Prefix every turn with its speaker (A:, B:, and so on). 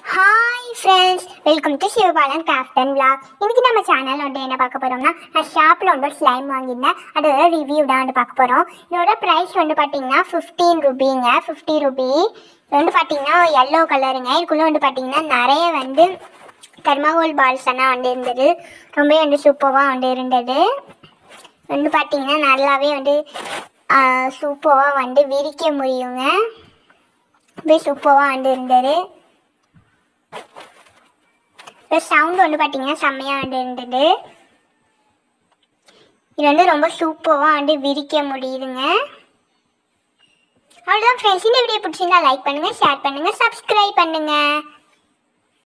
A: Hi friends, welcome to Sivabalan craft and vlog. இன்றைக்கி நம்ம channel வந்து என்ன பார்க்க போகிறோம்னா, நான் ஷாப்பில் வந்து ஸ்லைம் வாங்கியிருந்தேன். அதோட ரிவ்யூ தான் வந்து பார்க்க போகிறோம். இதோட ப்ரைஸ் வந்து பார்த்திங்கன்னா 15 ரூபீங்க, 50 ரூபி. இது வந்து பார்த்திங்கன்னா எல்லோ கலருங்க. இதுக்குள்ளே வந்து பார்த்திங்கன்னா நிறைய வந்து தெர்மாகோல் பால்ஸ் எல்லாம் வந்து இருந்தது. ரொம்ப வந்து சூப்பராக வந்து இருந்தது. வந்து பார்த்திங்கன்னா நல்லாவே வந்து சூப்பராக வந்து விரிக்க முடியுங்க. ரொம்ப சூப்பராக வந்து இருந்தது. சவுண்ட் வந்து பார்த்தீங்கன்னா செம்மையாக வந்து இருந்தது. இது வந்து ரொம்ப சூப்பராக வந்து விரிக்க முடியுதுங்க. அவ்வளோதான் ஃப்ரெண்ட்ஸ், இந்த வீடியோ பிடிச்சிருந்தா லைக் பண்ணுங்கள், ஷேர் பண்ணுங்கள், சப்ஸ்கிரைப் பண்ணுங்கள்.